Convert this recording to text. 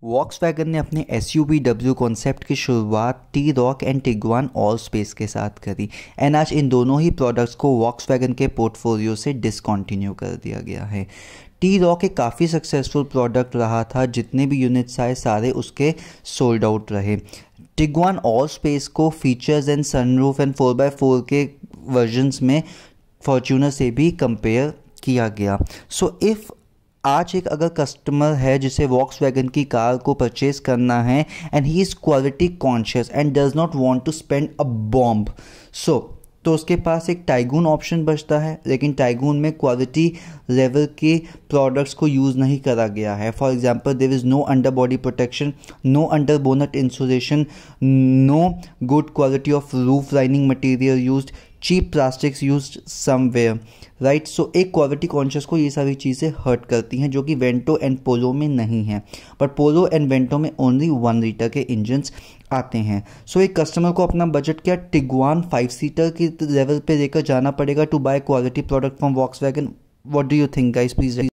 Volkswagen ने अपने SUV concept की शुरुआत T Roc and Tiguan Allspace के साथ करी एंड आज इन दोनों ही प्रोडक्ट्स को वॉक्सवैगन के पोर्टफोलियो से डिसकंटिन्यू कर दिया गया है। टी रॉक एक काफ़ी सक्सेसफुल प्रोडक्ट रहा था, जितने भी यूनिट्स आए सारे उसके सोल्ड आउट रहे। टिगवान ऑल स्पेस को features and sunroof and 4x4 के वर्जन्स में फॉर्च्यूनर से भी कंपेयर किया गया। सो इफ़ आज एक अगर कस्टमर है जिसे वॉक्सवैगन की कार को परचेज करना है एंड ही is quality conscious and does not want to spend a bomb, तो उसके पास एक टाइगून ऑप्शन बचता है, लेकिन टाइगून में क्वालिटी लेवल के प्रोडक्ट्स को यूज़ नहीं करा गया है। For example, there is no under body protection, no under bonnet insulation, no good quality of roof lining material used, cheap plastics used somewhere, right. So एक quality conscious को ये सारी चीज़ें हर्ट करती हैं, जो कि वेंटो एंड पोलो में नहीं है। बट पोलो एंड वेंटो में ओनली 1 लीटर के इंजन्स आते हैं। सो एक कस्टमर को अपना बजट क्या टिगवान 5 सीटर की लेवल पे लेकर जाना पड़ेगा to buy quality product from Volkswagen. What do you think guys, please